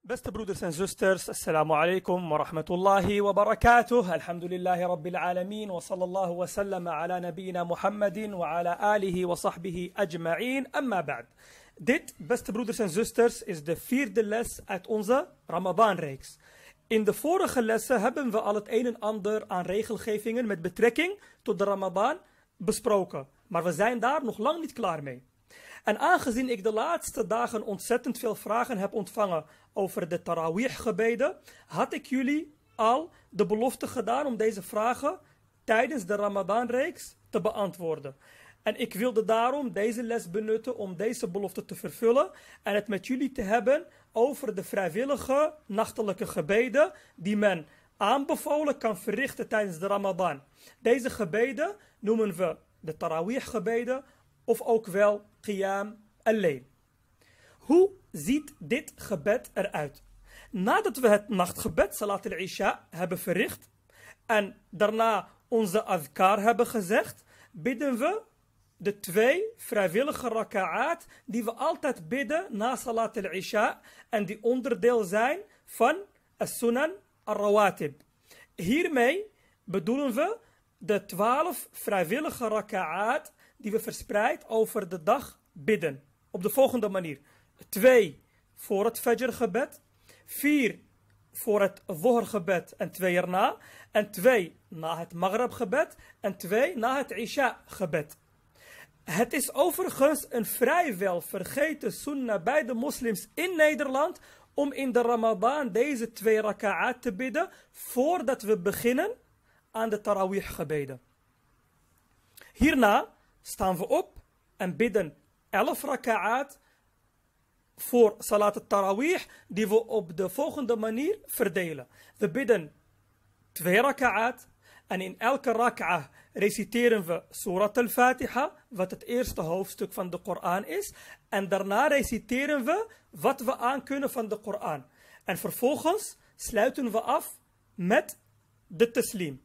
Beste broeders en zusters, assalamu alaikum wa rahmatullahi wa barakatuh. Alhamdulillahi rabbil alameen wa sallallahu wa sallam ala nabiyyina Muhammadin wa ala alihi wa sahbihi ajma'in. Amma ba'd. Dit, beste broeders en zusters, is de vierde les uit onze Ramadan-reeks. In de vorige lessen hebben we al het een en ander aan regelgevingen met betrekking tot de Ramadan besproken. Maar we zijn daar nog lang niet klaar mee. En aangezien ik de laatste dagen ontzettend veel vragen heb ontvangen over de Tarawih-gebeden, had ik jullie al de belofte gedaan om deze vragen tijdens de Ramadan-reeks te beantwoorden. En ik wilde daarom deze les benutten om deze belofte te vervullen en het met jullie te hebben over de vrijwillige nachtelijke gebeden die men aanbevolen kan verrichten tijdens de Ramadan. Deze gebeden noemen we de Tarawih-gebeden of ook wel Qiyam al-Layl. Hoe ziet dit gebed eruit? Nadat we het nachtgebed, Salat al-Isha, hebben verricht en daarna onze adhkar hebben gezegd, bidden we de 2 vrijwillige raka'at die we altijd bidden na Salat al-Isha en die onderdeel zijn van as-Sunan al-Rawatib. Hiermee bedoelen we de 12 vrijwillige raka'at die we verspreid over de dag bidden. Op de volgende manier. 2 voor het Fajr gebed. 4 voor het Dhuhr gebed en 2 erna. En 2 na het Maghrib gebed. En 2 na het Isha gebed. Het is overigens een vrijwel vergeten sunnah bij de moslims in Nederland om in de Ramadan deze 2 raka'at te bidden voordat we beginnen aan de Tarawih gebeden. Hierna staan we op en bidden 11 raka'at voor Salat al-Tarawih die we op de volgende manier verdelen. We bidden 2 raka'at en in elke raka'ah reciteren we Surat al-Fatiha, wat het eerste hoofdstuk van de Koran is. En daarna reciteren we wat we aankunnen van de Koran. En vervolgens sluiten we af met de taslim.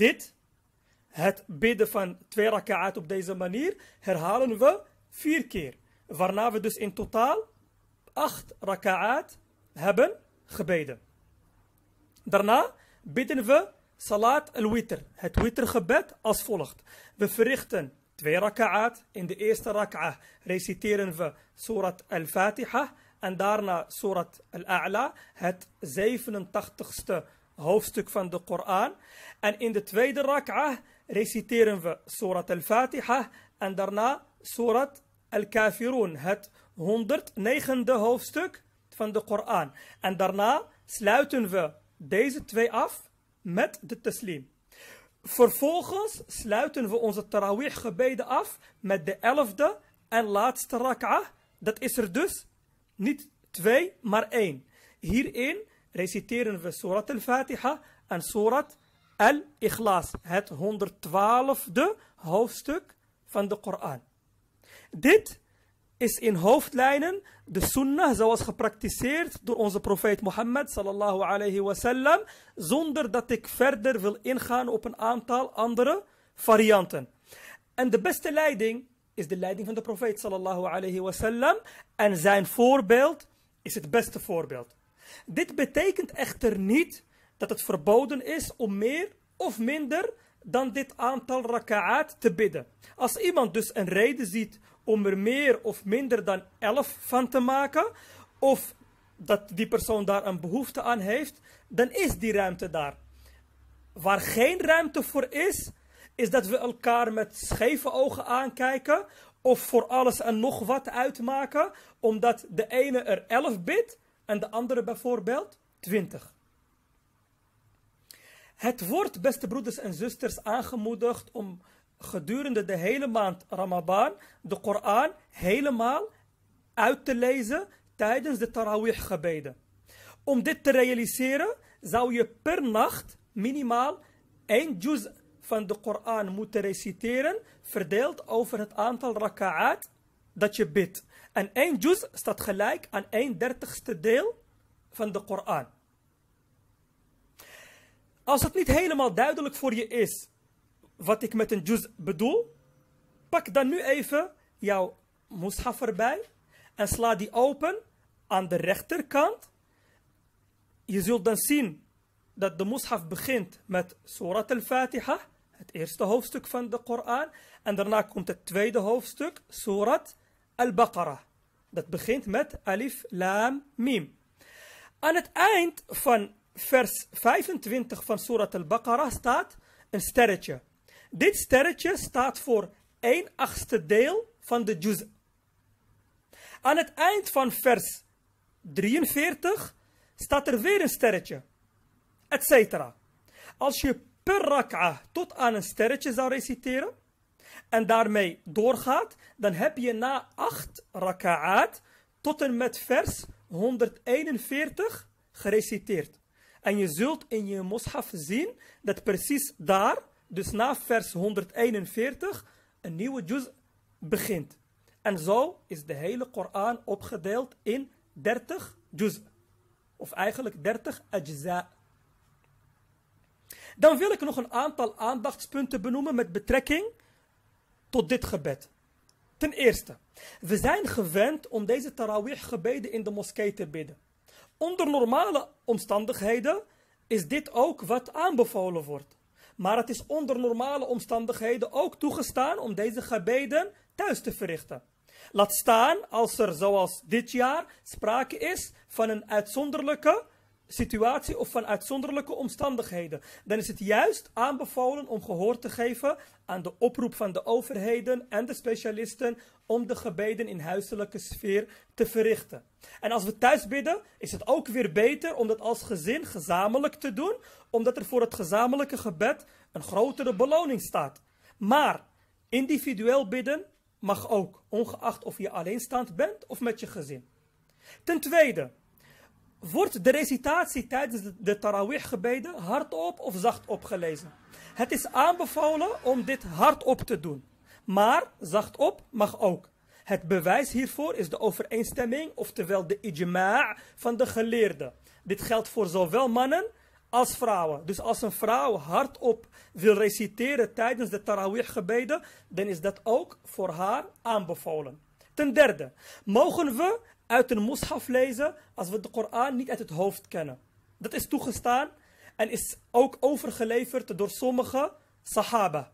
Het bidden van 2 raka'at op deze manier herhalen we 4 keer. Waarna we dus in totaal 8 raka'at hebben gebeden. Daarna bidden we Salat al-Witr, het witr-gebed als volgt. We verrichten 2 raka'at. In de eerste raka'ah reciteren we Surat al-Fatiha en daarna Surat al-A'la, het 87ste hoofdstuk van de Koran. En in de tweede raka'ah reciteren we Surat al-Fatiha en daarna Surat al-Kafirun, het 109e hoofdstuk van de Koran. En daarna sluiten we deze 2 af met de taslim. Vervolgens sluiten we onze Tarawih gebeden af met de 11e en laatste raka'ah. Dat is er dus niet 2, maar 1. Hierin reciteren we Surat al-Fatiha en Surat al-Ikhlas, het 112e hoofdstuk van de Koran. Dit is in hoofdlijnen de sunnah zoals gepraktiseerd door onze profeet Mohammed sallallahu alayhi wa sallam, zonder dat ik verder wil ingaan op een aantal andere varianten. En de beste leiding is de leiding van de profeet sallallahu alayhi wa sallam en zijn voorbeeld is het beste voorbeeld. Dit betekent echter niet dat het verboden is om meer of minder dan dit aantal raka'at te bidden. Als iemand dus een reden ziet om er meer of minder dan 11 van te maken, of dat die persoon daar een behoefte aan heeft, dan is die ruimte daar. Waar geen ruimte voor is, is dat we elkaar met scheve ogen aankijken, of voor alles en nog wat uitmaken, omdat de ene er 11 bidt en de andere bijvoorbeeld 20. Het wordt, beste broeders en zusters, aangemoedigd om gedurende de hele maand Ramadan de Koran helemaal uit te lezen tijdens de Tarawih gebeden. Om dit te realiseren zou je per nacht minimaal 1 juz van de Koran moeten reciteren, verdeeld over het aantal raka'at dat je bidt. En 1 juz staat gelijk aan 1/30ste deel van de Koran. Als het niet helemaal duidelijk voor je is wat ik met een juz bedoel, pak dan nu even jouw mushaf erbij en sla die open aan de rechterkant je zult dan zien dat de mushaf begint met Surat al-Fatiha, het eerste hoofdstuk van de Koran. En daarna komt het tweede hoofdstuk, Surat al-Baqarah. Dat begint met Alif, Lam, Mim. Aan het eind van vers 25 van Surat al-Baqarah staat een sterretje. Dit sterretje staat voor 1/8 deel van de juz. Aan het eind van vers 43 staat er weer een sterretje, etc. Als je per rak'a tot aan een sterretje zou reciteren en daarmee doorgaat, dan heb je na 8 raka'at tot en met vers 141 gereciteerd. En je zult in je mushaf zien dat precies daar, dus na vers 141, een nieuwe juz begint. En zo is de hele Koran opgedeeld in 30 juz. Of eigenlijk 30 ajza. Dan wil ik nog een aantal aandachtspunten benoemen met betrekking tot dit gebed. Ten eerste, we zijn gewend om deze tarawih gebeden in de moskee te bidden. Onder normale omstandigheden is dit ook wat aanbevolen wordt. Maar het is onder normale omstandigheden ook toegestaan om deze gebeden thuis te verrichten. Laat staan als er zoals dit jaar sprake is van een uitzonderlijke situatie of van uitzonderlijke omstandigheden. Dan is het juist aanbevolen om gehoor te geven aan de oproep van de overheden en de specialisten om de gebeden in huiselijke sfeer te verrichten. En als we thuis bidden, is het ook weer beter om dat als gezin gezamenlijk te doen, omdat er voor het gezamenlijke gebed een grotere beloning staat. Maar individueel bidden mag ook, ongeacht of je alleenstaand bent of met je gezin. Ten tweede, wordt de recitatie tijdens de tarawih gebeden hardop of zachtop gelezen? Het is aanbevolen om dit hardop te doen, maar zachtop mag ook. Het bewijs hiervoor is de overeenstemming, oftewel de ijma' van de geleerden. Dit geldt voor zowel mannen als vrouwen. Dus als een vrouw hardop wil reciteren tijdens de tarawih gebeden, dan is dat ook voor haar aanbevolen. Ten derde, mogen we uit een mushaf lezen als we de Koran niet uit het hoofd kennen. Dat is toegestaan en is ook overgeleverd door sommige sahaba.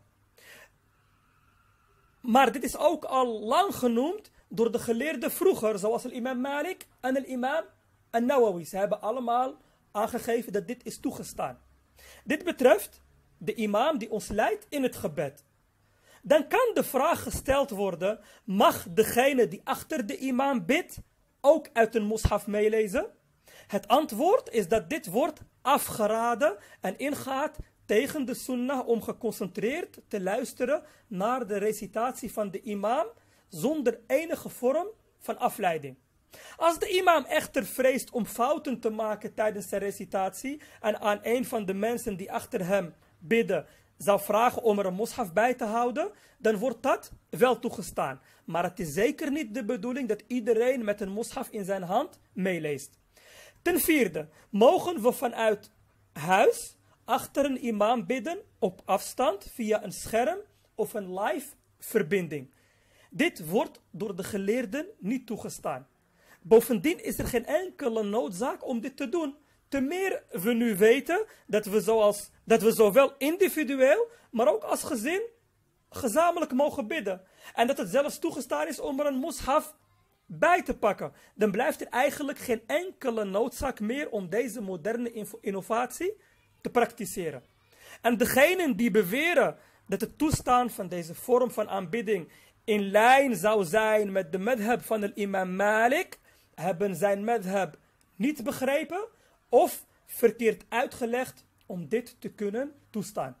Maar dit is ook al lang genoemd door de geleerden vroeger, zoals de imam Malik en de imam An-Nawawi. Ze hebben allemaal aangegeven dat dit is toegestaan. Dit betreft de imam die ons leidt in het gebed. Dan kan de vraag gesteld worden, mag degene die achter de imam bidt ook uit een mushaf meelezen? Het antwoord is dat dit wordt afgeraden en ingaat tegen de sunnah om geconcentreerd te luisteren naar de recitatie van de imam zonder enige vorm van afleiding. Als de imam echter vreest om fouten te maken tijdens zijn recitatie en aan een van de mensen die achter hem bidden zou vragen om er een mushaf bij te houden, dan wordt dat wel toegestaan. Maar het is zeker niet de bedoeling dat iedereen met een mushaf in zijn hand meeleest. Ten vierde, mogen we vanuit huis achter een imam bidden op afstand via een scherm of een live verbinding. Dit wordt door de geleerden niet toegestaan. Bovendien is er geen enkele noodzaak om dit te doen. Te meer we nu weten dat we zowel individueel, maar ook als gezin gezamenlijk mogen bidden. En dat het zelfs toegestaan is om er een mushaf bij te pakken. Dan blijft er eigenlijk geen enkele noodzaak meer om deze moderne innovatie te praktiseren. En degenen die beweren dat het toestaan van deze vorm van aanbidding in lijn zou zijn met de madhab van de imam Malik, hebben zijn madhab niet begrepen of verkeerd uitgelegd om dit te kunnen toestaan.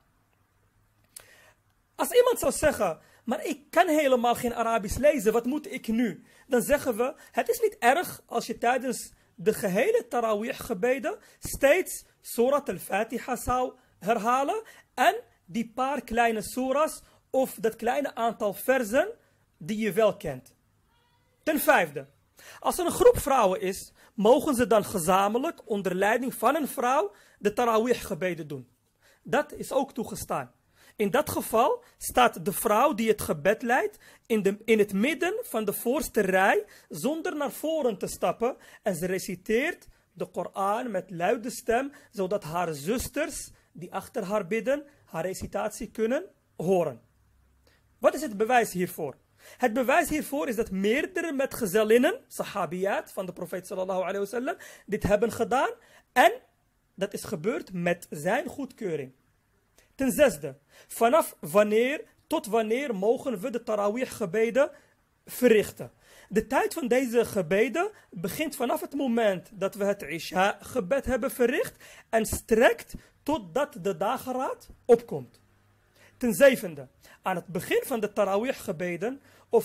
Als iemand zou zeggen, maar ik kan helemaal geen Arabisch lezen, wat moet ik nu? Dan zeggen we, het is niet erg als je tijdens de gehele tarawih gebeden steeds Surat al-Fatiha zou herhalen en die paar kleine suras of dat kleine aantal versen die je wel kent. Ten vijfde, als er een groep vrouwen is, mogen ze dan gezamenlijk onder leiding van een vrouw de tarawih gebeden doen. Dat is ook toegestaan. In dat geval staat de vrouw die het gebed leidt in het midden van de voorste rij zonder naar voren te stappen en ze reciteert de Koran met luide stem, zodat haar zusters die achter haar bidden, haar recitatie kunnen horen. Wat is het bewijs hiervoor? Het bewijs hiervoor is dat meerdere metgezellinnen, sahabiyat van de profeet sallallahu alayhi wasallam, dit hebben gedaan en dat is gebeurd met zijn goedkeuring. Ten zesde, vanaf wanneer tot wanneer mogen we de tarawih gebeden verrichten? De tijd van deze gebeden begint vanaf het moment dat we het Isha gebed hebben verricht en strekt totdat de dageraad opkomt. Ten zevende, aan het begin van de tarawih gebeden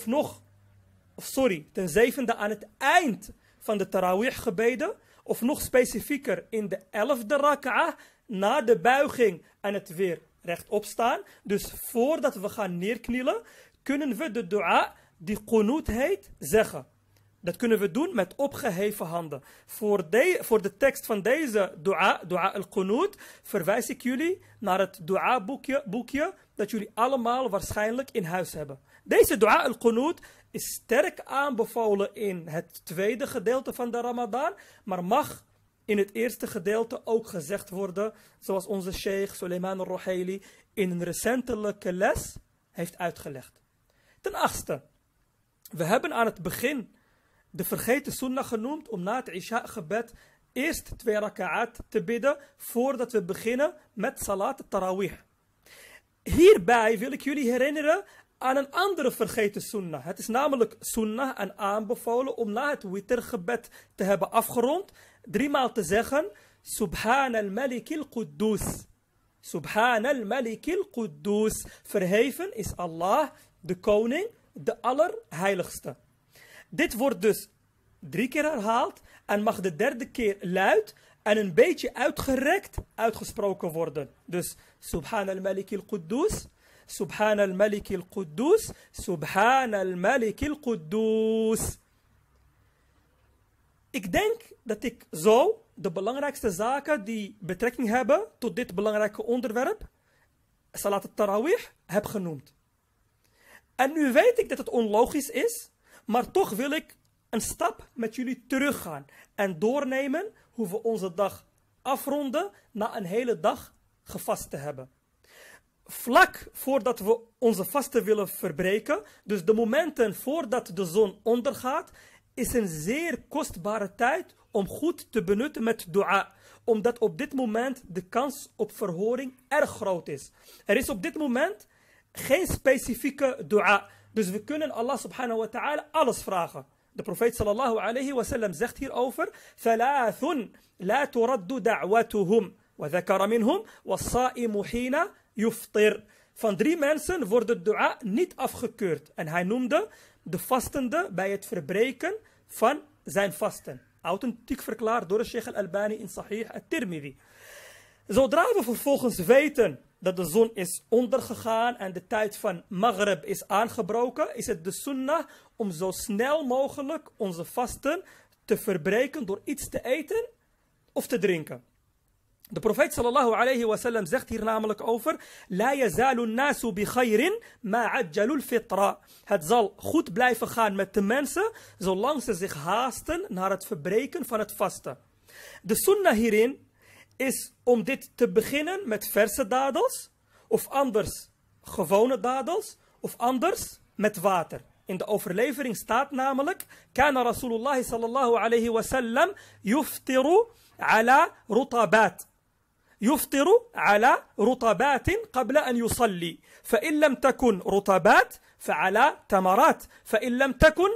ten zevende aan het eind van de tarawih gebeden of nog specifieker in de 11e raka'ah na de buiging en het weer rechtop staan. Dus voordat we gaan neerknielen kunnen we de dua die qunut heet zeggen. Dat kunnen we doen met opgeheven handen. Voor de tekst van deze dua al-qunut, verwijs ik jullie naar het dua boekje dat jullie allemaal waarschijnlijk in huis hebben. Deze dua al-qunut is sterk aanbevolen in het tweede gedeelte van de Ramadan, maar mag in het eerste gedeelte ook gezegd worden, zoals onze sheikh Suleiman al-Ruhaili in een recentelijke les heeft uitgelegd. Ten achtste, we hebben aan het begin de vergeten sunnah genoemd om na het Isha-gebed eerst 2 raka'at te bidden voordat we beginnen met salat tarawih. Hierbij wil ik jullie herinneren aan een andere vergeten sunnah. Het is namelijk sunnah en aanbevolen om na het witr-gebed te hebben afgerond 3 maal te zeggen Subhan al-Malik al-Quddus. Subhan al-Malik al-Quddus. Verheven is Allah, de koning, de allerheiligste. Dit wordt dus 3 keer herhaald en mag de 3e keer luid en een beetje uitgerekt uitgesproken worden. Dus Subhan al-Malik al-Quddus, Subhan al-Malik al-Quddus, Subhan al-Malik al-Quddus. Ik denk dat ik zo de belangrijkste zaken die betrekking hebben tot dit belangrijke onderwerp, Salat al-Tarawih, heb genoemd. En nu weet ik dat het onlogisch is, maar toch wil ik een stap met jullie teruggaan en doornemen hoe we onze dag afronden na een hele dag gevast te hebben. Vlak voordat we onze vasten willen verbreken, dus de momenten voordat de zon ondergaat, is een zeer kostbare tijd om goed te benutten met dua. Omdat op dit moment de kans op verhoring erg groot is. Er is op dit moment geen specifieke dua. Dus we kunnen Allah subhanahu wa ta'ala alles vragen. De profeet sallallahu alayhi wa sallam zegt hierover: Thalathun la turaddu da'watuhum. Wa dhakara minhum was-sa'imu hina yuftir. Van 3 mensen wordt de dua niet afgekeurd. En hij noemde de vastende bij het verbreken van zijn vasten. Authentiek verklaard door de Sheikh al-Albani in Sahih al-Tirmidhi. Zodra we vervolgens weten dat de zon is ondergegaan en de tijd van Maghrib is aangebroken, is het de sunnah om zo snel mogelijk onze vasten te verbreken door iets te eten of te drinken. De profeet sallallahu alayhi wa sallam zegt hier namelijk over: La yazalu nasu bi khayrin ma ajjalul fitra. Het zal goed blijven gaan met de mensen zolang ze zich haasten naar het verbreken van het vasten. De sunnah hierin is om dit te beginnen met verse dadels, of anders gewone dadels, of anders met water. In de overlevering staat namelijk: Kana Rasulullah sallallahu alayhi wa sallam yuftiru ala rutabat. يفطر على رطبات قبل أن يصلي فإن لم تكن رطبات فعلى تمرات فإن لم تكن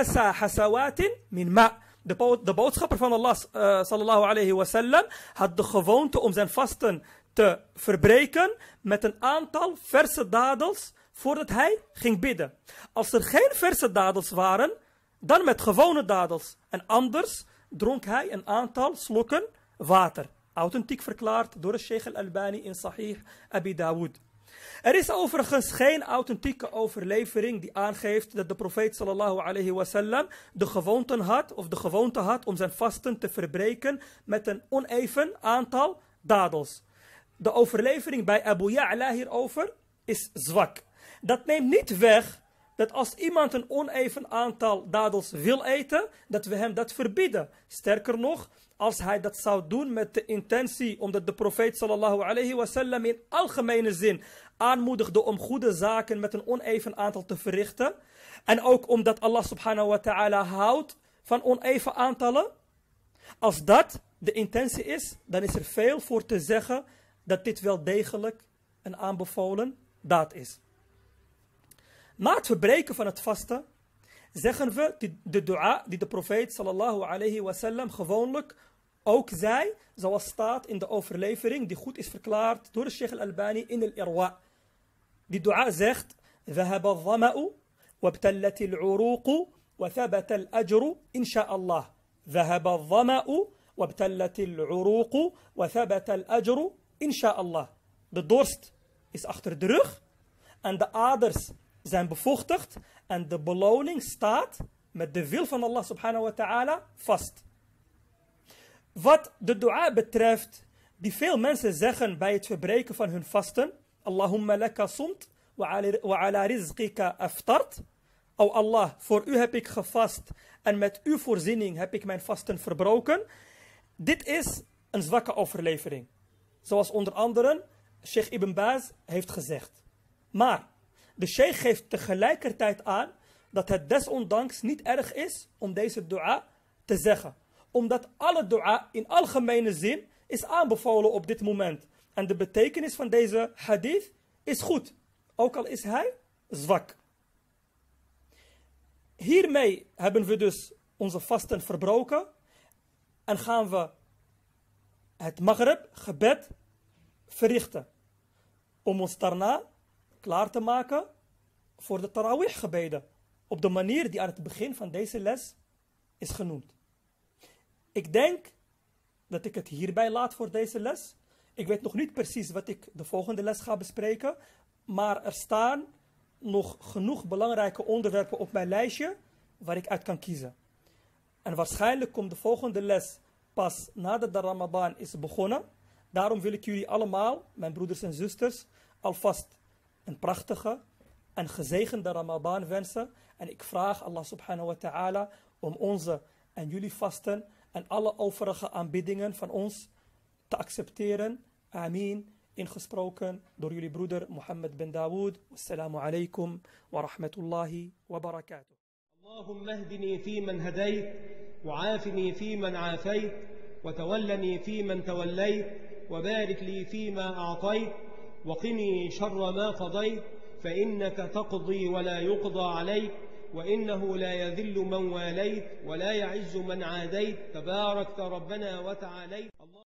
حسوات من ماء. De boodschapper van Allah sallallahu alayhi wa sallam had de gewoonte om zijn vasten te verbreken met een aantal verse dadels voordat hij ging bidden. Als er geen verse dadels waren, dan met gewone dadels. En anders dronk hij een aantal slokken water. Authentiek verklaard door de Sheikh al-Albani in Sahih Abi Dawud. Er is overigens geen authentieke overlevering die aangeeft dat de profeet sallallahu alayhi wa sallam de gewoonte had om zijn vasten te verbreken met een oneven aantal dadels. De overlevering bij Abu Ya'la hierover is zwak. Dat neemt niet weg dat als iemand een oneven aantal dadels wil eten, dat we hem dat verbieden. Sterker nog, als hij dat zou doen met de intentie, omdat de profeet sallallahu alayhi wasallam in algemene zin aanmoedigde om goede zaken met een oneven aantal te verrichten. En ook omdat Allah subhanahu wa ta'ala houdt van oneven aantallen. Als dat de intentie is, dan is er veel voor te zeggen dat dit wel degelijk een aanbevolen daad is. Na het verbreken van het vasten zeggen we de dua die de profeet sallallahu alayhi wasallam gewoonlijk ook zei, zoals staat in de overlevering die goed is verklaard door de Sheikh al-Albani in al-Irwa. Die dua zegt: ذهب الظمأ وابتلت العروق وثبت الأجر إن شاء الله. ذهب الظمأ وابتلت العروق وثبت الأجر إن شاء الله. De dorst is achter de rug en de aders zijn bevochtigd en de beloning staat met de wil van Allah subhanahu wa ta'ala vast. Wat de dua betreft, die veel mensen zeggen bij het verbreken van hun vasten: Allahumma laka sumt wa ala rizqika aftart. O Allah, voor u heb ik gevast en met uw voorziening heb ik mijn vasten verbroken. Dit is een zwakke overlevering. Zoals onder andere Sheikh Ibn Baz heeft gezegd. Maar de Sheikh geeft tegelijkertijd aan dat het desondanks niet erg is om deze dua te zeggen. Omdat alle dua in algemene zin is aanbevolen op dit moment. En de betekenis van deze hadith is goed. Ook al is hij zwak. Hiermee hebben we dus onze vasten verbroken. En gaan we het Maghrib gebed verrichten. Om ons daarna klaar te maken voor de Tarawih gebeden. Op de manier die aan het begin van deze les is genoemd. Ik denk dat ik het hierbij laat voor deze les. Ik weet nog niet precies wat ik de volgende les ga bespreken. Maar er staan nog genoeg belangrijke onderwerpen op mijn lijstje waar ik uit kan kiezen. En waarschijnlijk komt de volgende les pas nadat de Ramadan is begonnen. Daarom wil ik jullie allemaal, mijn broeders en zusters, alvast een prachtige en gezegende Ramadan wensen. En ik vraag Allah subhanahu wa ta'ala om onze en jullie vasten en alle overige aanbiddingen van ons te accepteren. Amin. Ingesproken door jullie broeder Mohammed bin Dawood. Wassalamu alaikum wa rahmatullahi wa barakatuh. اللهم اهدني فيمن هديت وعافني فيمن عافيت وتولني فيمن توليت وبارك لي فيما أعطيت وقني شر ما قضيت فإنك تقضي ولا يقضى عليك وإنه لا يذل من واليت ولا يعز من عاديت تباركت ربنا وتعاليت.